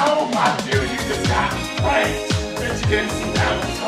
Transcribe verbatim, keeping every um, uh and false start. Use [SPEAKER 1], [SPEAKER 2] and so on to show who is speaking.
[SPEAKER 1] Oh my dude, you just got pranked. Bitch, you didn't see that one